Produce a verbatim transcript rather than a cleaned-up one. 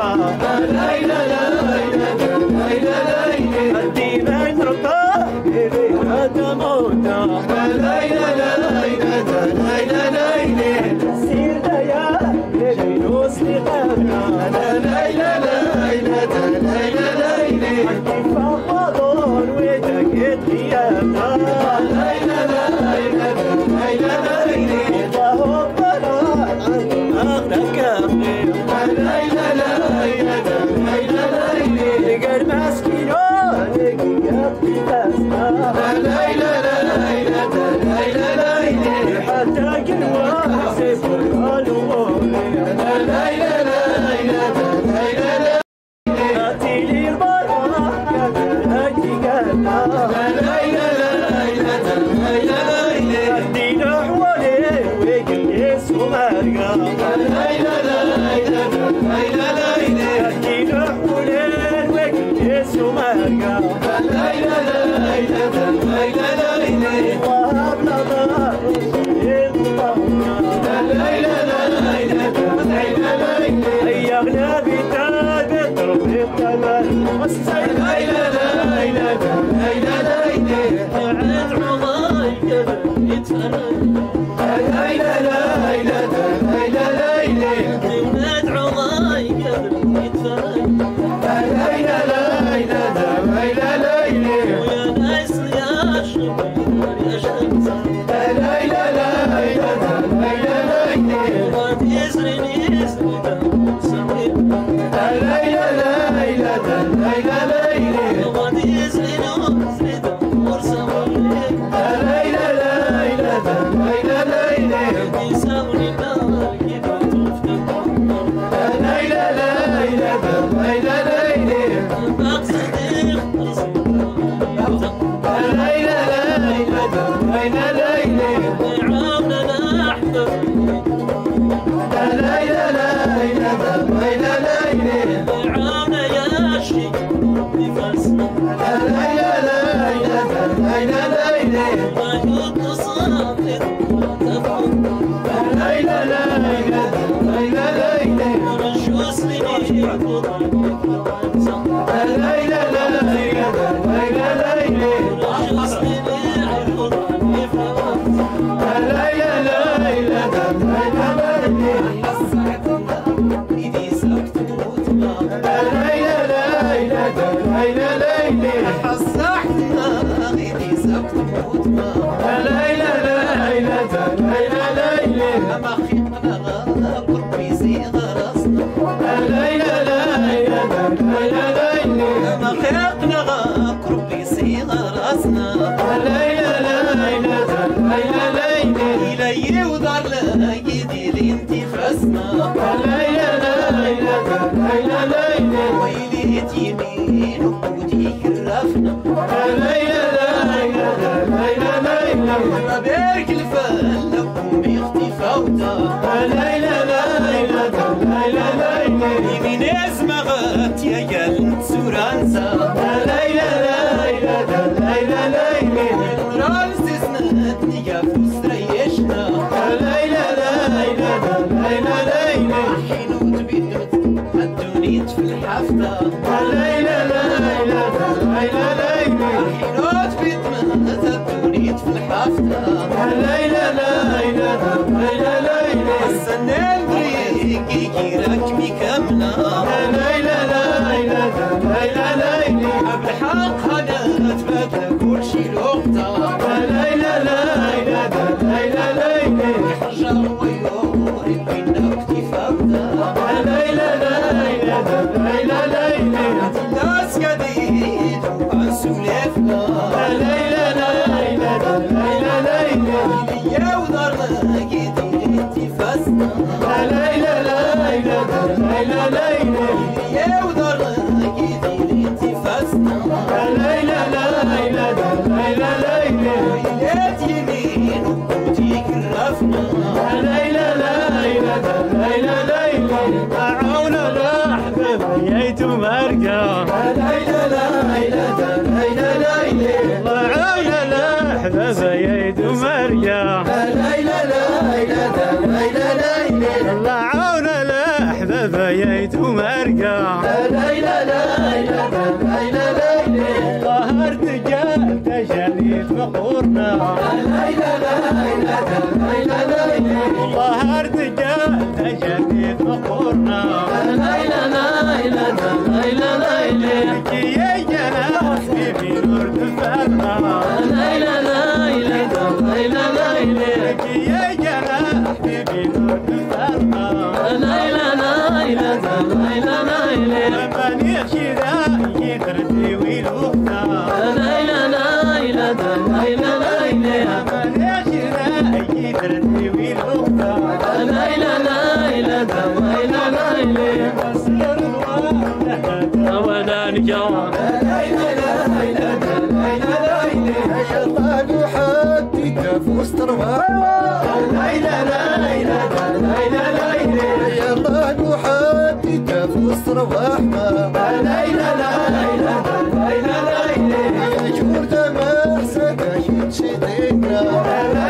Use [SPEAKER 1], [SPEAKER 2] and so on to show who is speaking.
[SPEAKER 1] ليلى ليلى ليلى الديما نرقى إليها تموتنا ليلى ليلى ليلى ليلى سيرنا يا ليلى يوصلي غابنا ليلى ليلى ليلى ليلى كيف رمضان وتكت غيابنا ليلى ليلى ليلى ليلى اللهم بارك أغنى كافي ليلى ليلى ليلى ليلى قال مسكينة يقضي بسنا ليلى ليلى ليلى ليلى حتى قلوة سيفر قالوا ليلى ليلى ليلى أتي لي المرأة هاجي قالنا ليلى ليلى ليلى ليلى أدينا حوالي وقل سمارقة ليلى ليلى ليلى ليلى أدينا حوالي وقل سمارقة ليلى ليلى ليلى ليلى وهب نظر ليلى ليلى ليلى ليلى يا غنابي تابت ربي التمن ليلى ليلى ليلى ليلى عاد عضاي قبل يتفنن ليلى ليلى ليلى ليلى عاد عضاي قبل يتفنن ليلى ليلى ليلى ليلى ويا ناس يا شباب يا شمس ليلى ليلى ليلى ليلى وقد يزرني يزرني سوي ليلى ليلى ليلى ليلى وقد يزرني يزرني ورسوي ليلى ليلى ليلى ليلى يساوي النار كيف تفتح ليلى ليلى ليلى ليلى مقصد القصيد ليلى ليلى ليلى ليلى عاوننا احبب ليلى ليلى ليلى ليلى عاونا يا شيخ بفرسنا ليلى ليلى ليلى ليلى ما يتصل تفهم ليلى ليلى ليلى ليلى رجو سنين ليلى ليلى ليلى ليلى رجو سنين ليلى ليلى ليلى إذا سكت موتنا ليلى ليلى ليلى ليلى حصحتنا إذا سكت موتنا ليلى ليلى ليلى ليلى أما خيقنا قربي صيغة راسنا ليلى ليلى ليلى ليلى أما خيقنا قربي صيغة راسنا ليلى ليلى ليلى ليلى إلي وضع يدي لانتفاسنا ليلى ليلى ليلى ليلى ويلي يمين وقودي كرفنا ليلى ليلى ليلى ليلى ما بارك الفل قومي اختفاوتا ليلى ليلى ليلى ليلى يمين اسمها غات يا قلت سورانسا ليلى ليلى ليلى ليلى المرال استثنتني قافو استريشنا ليلى ليلى ليلى ليلى حينوت بيدوت الدونيت في الحفلة ليلى ليلى ليلى ليلى حينوت بيدوت الدونيت في الحفلة ليلى ليلى ليلى ليلى السنة البريق يجيرك مكملة ليلى ليلى ليلى ليلى قبل حق هنات بدل كل شي لقطة ليلى ليلى ليلى ليلى حجر ويوري بينا اكتفاونا ليلى ليلى ليلى ليلى الناس قديد وبنسولفنا ليلى ليلى ليلى ليلى يا ودارنا قديد اتفاسنا ليلى ليلى ليلى ليلى يا ودارنا قديد اتفاسنا ليلى ليلى ليلى ليلى ليلات يمين وقوتي كرفنا ليلى ليلى ليلى ليلى عاونا لحبب ييتو مرقا ليلى ليلى ليلى ليلى عاونا لحبب ييتو مرقا ليلى ليلى ليلى ليلى الله عاونا لحبب ييتو مرقا ليلى ليلى ليلى ليلى
[SPEAKER 2] والله الرجال جديد فقورنا
[SPEAKER 1] ليلى ليلى ليلى ليلى
[SPEAKER 2] يا جناس في نور دفرنا
[SPEAKER 1] ليلى ليلى ليلى ليلى
[SPEAKER 2] يا جناس في نور دفرنا
[SPEAKER 1] ليلى ليلى ليلى ليلى
[SPEAKER 2] بني شدا يدردي ويلونا
[SPEAKER 1] ليلى ليلى ليلى ليلى
[SPEAKER 2] بني شدا يدردي ويلونا
[SPEAKER 1] ليلى ليلى ليلى ليلى
[SPEAKER 2] بصير الوالد
[SPEAKER 1] وانا نجوم ليلى ليلى ليلى ليلى
[SPEAKER 2] يا الله حدي كفوس تروى
[SPEAKER 1] ليلى ليلى ليلى ليلى
[SPEAKER 2] يا الله حدي كفوس رواحنا
[SPEAKER 1] ليلى ليلى ليلى ليلى
[SPEAKER 2] يا جور دمار سكاشت شدينا